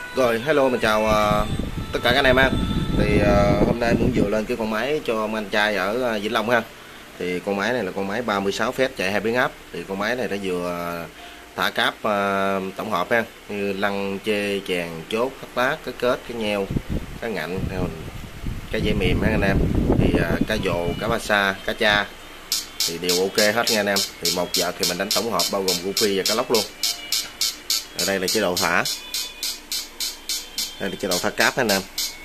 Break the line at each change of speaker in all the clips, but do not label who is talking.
Rồi, hello, mình chào tất cả các anh em ha. Thì hôm nay muốn vừa lên cái con máy cho ông anh trai ở Vĩnh Long ha. Thì con máy này là con máy 36 phép chạy 2 biến áp. Thì con máy này nó vừa thả cáp tổng hợp ha, như lăn, chê, chèn, chốt, thắt lát, cái kết, cái nheo, cái ngạnh, cái dây mềm ha anh em. Thì cá dồ, cá ba sa, cá cha thì đều ok hết nha anh em. Thì một giờ thì mình đánh tổng hợp bao gồm guppy và cá lóc luôn. Ở đây là chế độ thả. Đây là chế độ thả cáp anh em.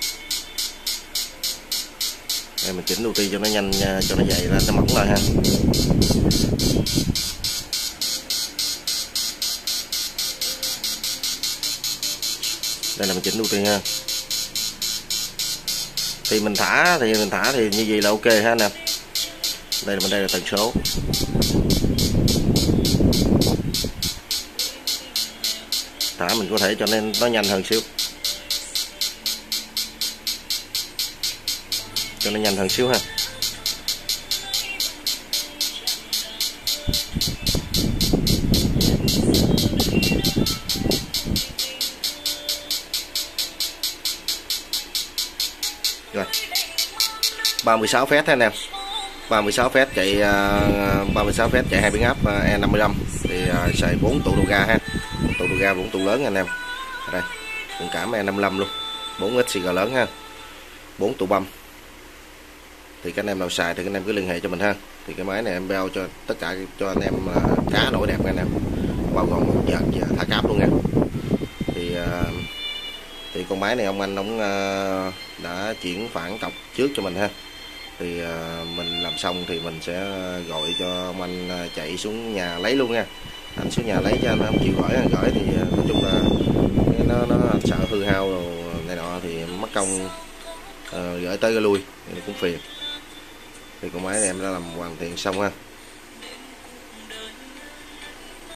Đây mình chỉnh ưu tiên cho nó nhanh, cho nó dày ra, nó mỏng lại ha. Đây là mình chỉnh ưu tiên ha. Thì mình thả thì như vậy là ok ha anh em. Đây là tần số. Thả mình có thể cho nên nó nhanh hơn xíu. Cho nó nhanh hơn xíu ha. Rồi 36 phép thế anh em. 36 phép chạy 36 phép chạy 2 biến áp E55 thì xài 4 tụ đầu ga ha. 4 tụ đầu ga, 4 tụ lớn anh em. Đây, cũng cảm E55 luôn. 4 XCG lớn ha. 4 tụ băm. Thì các anh em nào xài thì các anh em cứ liên hệ cho mình ha. Thì cái máy này em bao cho tất cả cho anh em cá nổi đẹp anh em, bao gồm một giờ thả cáp luôn nha. Thì con máy này ông đã chuyển phản cọc trước cho mình ha. Thì mình làm xong thì mình sẽ gọi cho ông anh chạy xuống nhà lấy luôn nha. Anh xuống nhà lấy cho anh không chịu gửi thì nói chung là nó sợ hư hao rồi này nọ thì mất công gửi tới cái lui thì cũng phiền. Thì con máy này em đã làm hoàn thiện xong ha.